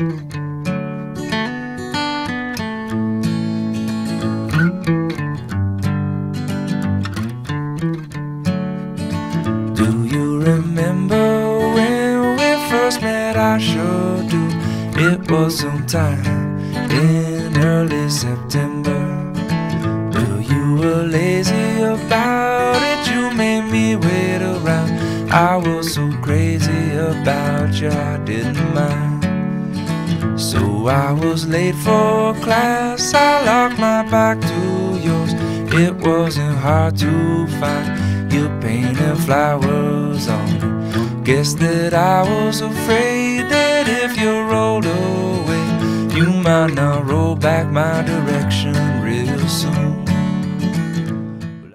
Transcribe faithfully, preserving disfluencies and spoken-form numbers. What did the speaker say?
Do you remember when we first met? I sure do. It was sometime in early September. Well, you were lazy about it, you made me wait around. I was so crazy about you, I didn't mind. So I was late for class, I locked my back to yours. It wasn't hard to find, you painted flowers on it. Guess that I was afraid that if you rolled away, you might not roll back my direction.